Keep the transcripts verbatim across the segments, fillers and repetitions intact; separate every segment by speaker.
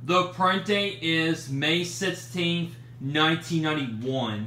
Speaker 1: The print date is May sixteenth, nineteen ninety-one.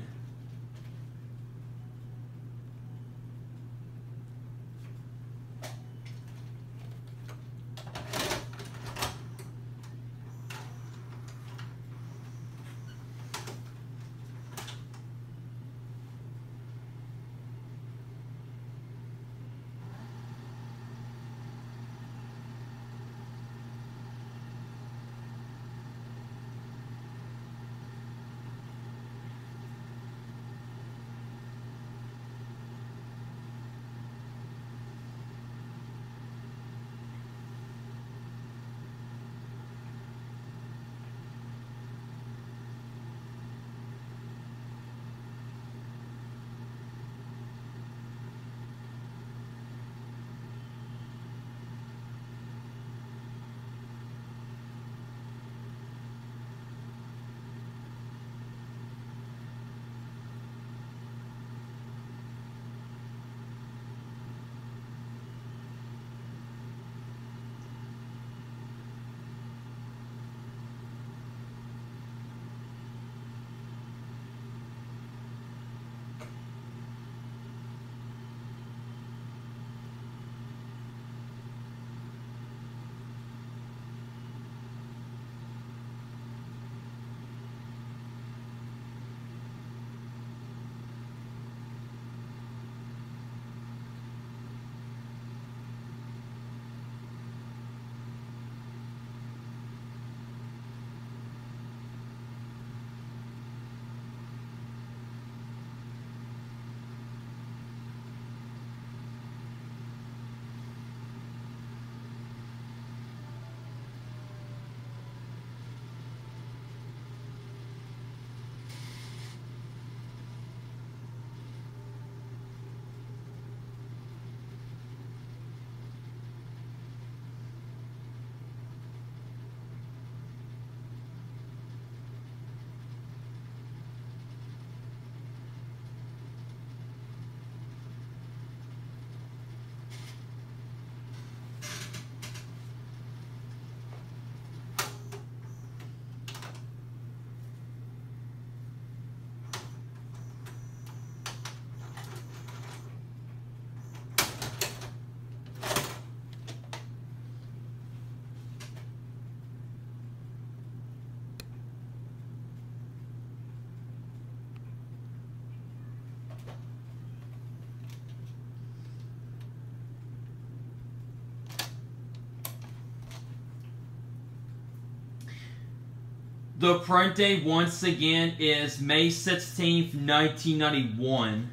Speaker 1: The print date, once again, is May sixteenth, nineteen ninety-one.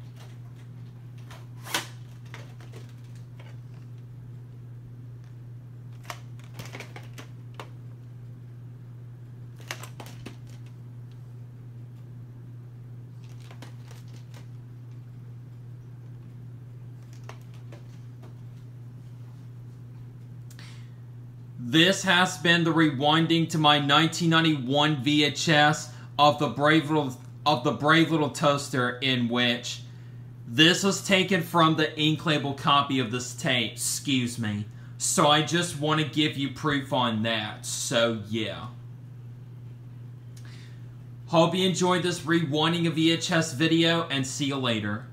Speaker 1: This has been the rewinding to my nineteen ninety-one V H S of the brave little of the brave little toaster, in which this was taken from the ink label copy of this tape. Excuse me. So I just want to give you proof on that. So yeah. Hope you enjoyed this rewinding of V H S video, and see you later.